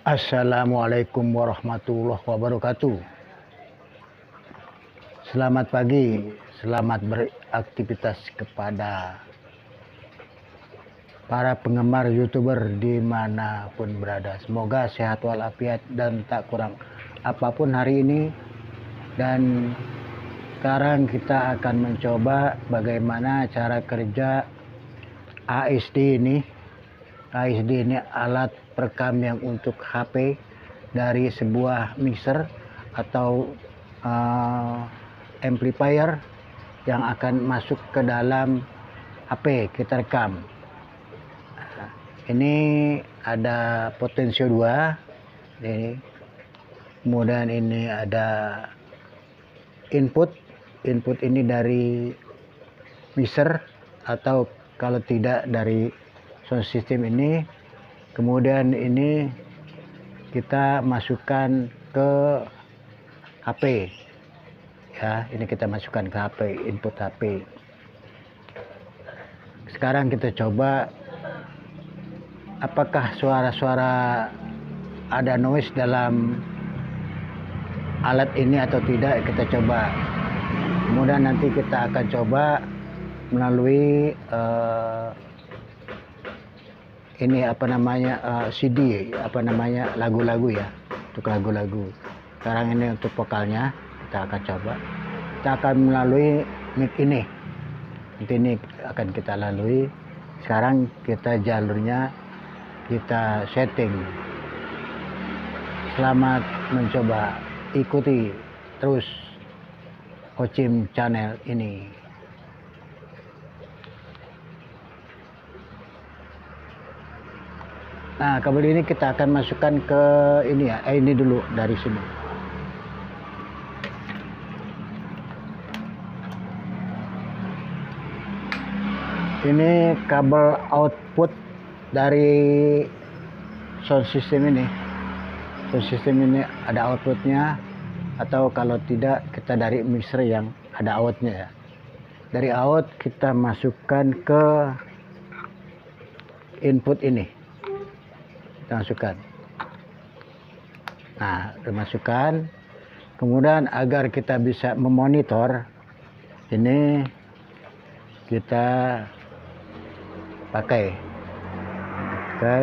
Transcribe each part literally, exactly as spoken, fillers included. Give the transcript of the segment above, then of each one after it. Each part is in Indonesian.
Assalamualaikum warahmatullahi wabarakatuh. Selamat pagi, selamat beraktivitas kepada para penggemar YouTuber dimanapun berada. Semoga sehat walafiat dan tak kurang apapun hari ini. Dan sekarang kita akan mencoba bagaimana cara kerja A S D ini. A S D ini alat perekam yang untuk H P dari sebuah mixer atau uh, amplifier yang akan masuk ke dalam H P kita rekam. Ini ada potensio dua, ini. Kemudian ini ada input. Input ini dari mixer atau kalau tidak dari sound system ini. Kemudian ini kita masukkan ke H P ya, ini kita masukkan ke H P, input H P. Sekarang kita coba apakah suara-suara ada noise dalam alat ini atau tidak, kita coba. Kemudian nanti kita akan coba melalui uh, ini apa namanya uh, C D, apa namanya lagu-lagu ya, untuk lagu-lagu. Sekarang ini untuk vokalnya kita akan coba. Kita akan melalui mic ini. Nanti ini akan kita lalui. Sekarang kita jalurnya kita setting. Selamat mencoba, ikuti terus Ocim channel ini. Nah, kabel ini kita akan masukkan ke ini ya, eh, ini dulu dari sini. Ini kabel output dari sound system ini. Sound system ini ada outputnya, atau kalau tidak kita dari mixer yang ada outnya ya. Dari out kita masukkan ke input ini. Kita masukkan. Nah, dimasukkan. Kemudian agar kita bisa memonitor ini, kita pakai oke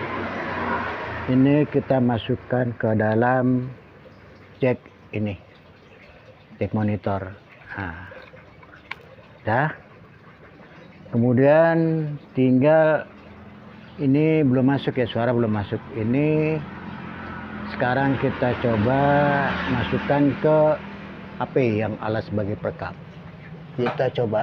ini kita masukkan ke dalam jack ini, jack monitor. Nah, dah. Kemudian tinggal ini belum masuk ya, suara belum masuk. Ini sekarang kita coba masukkan ke H P yang alat sebagai perekam. Kita coba.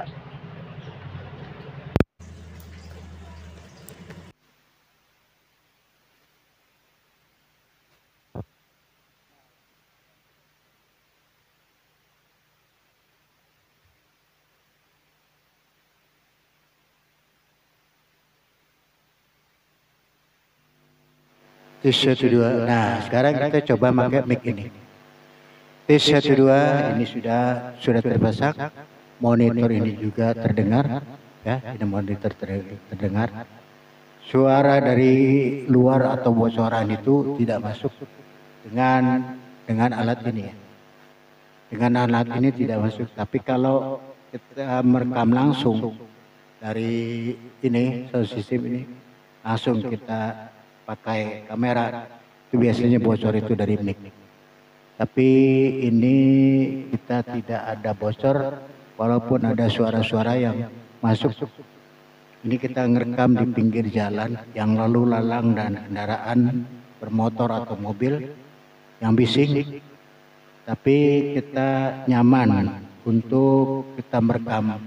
Tes satu dua. Nah, sekarang kita coba pakai mic ini. Tes satu dua, ini sudah sudah terpasang. Monitor ini juga terdengar, ya. Ini monitor terdengar. Suara dari luar atau bocoran itu tidak masuk dengan dengan alat ini. Ya. Dengan alat ini tidak masuk. Tapi kalau kita merekam langsung dari ini sound system ini, langsung kita pakai kamera, itu biasanya bocor itu dari mic. Tapi ini kita tidak ada bocor, walaupun ada suara-suara yang masuk. Ini kita ngerekam di pinggir jalan yang lalu lalang dan kendaraan bermotor atau mobil yang bising. Tapi kita nyaman untuk kita merekam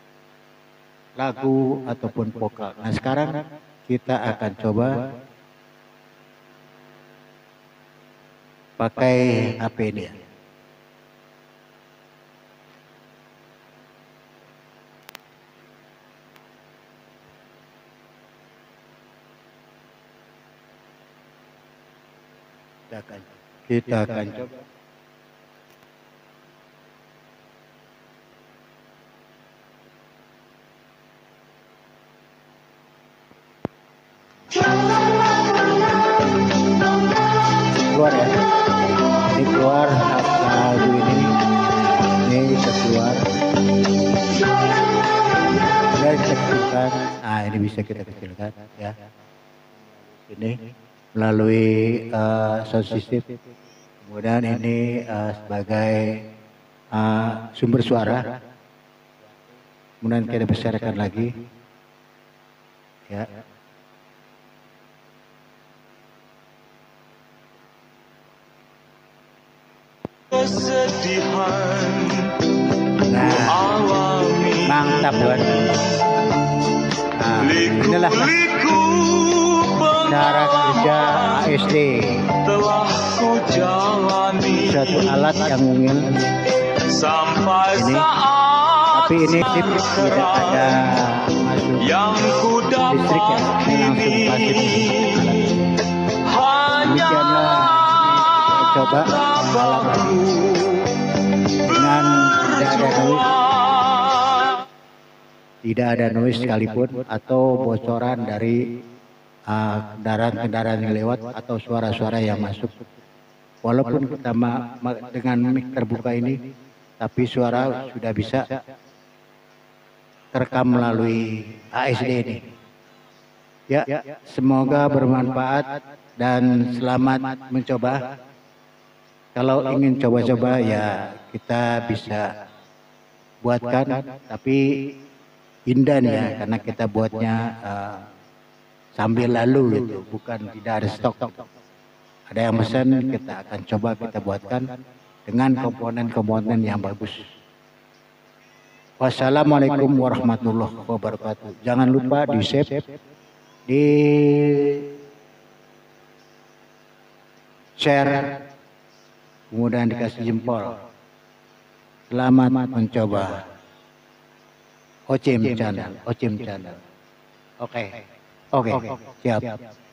lagu ataupun vokal. Nah, sekarang kita akan coba pakai H P dia. Kita akan, kita akan coba. kecilkan. Nah, ini bisa kita kecilkan ya. Ini melalui uh, sound system. Kemudian ini uh, sebagai uh, sumber suara. Kemudian kita besarkan lagi. Ya. Nah, mantap buat. Nah, inilah cara kerja A S D. Satu alat yang mungil ini, tapi ini sip, tidak ada masuk listrik ya, ini langsung pasif. Demikianlah kita coba alat lagi dengan tidak ada noise, tidak ada noise sekalipun atau bocoran dari kendaraan-kendaraan uh, yang lewat atau suara-suara yang masuk. Walaupun kita ma ma dengan mic terbuka ini, tapi suara sudah bisa terekam melalui A S D ini. Ya, semoga bermanfaat dan selamat mencoba. Kalau ingin coba-coba ya kita bisa buatkan, tapi indah nih ya, karena kita buatnya uh, sambil lalu gitu, bukan tidak ada stok. Ada yang pesan, kita akan coba kita buatkan dengan komponen-komponen yang bagus. Wassalamualaikum warahmatullahi wabarakatuh. Jangan lupa di save, di share, kemudian dikasih jempol. Selamat mencoba. Ocim Channel, Ocim Channel. Oke, okay. oke, okay. Siap.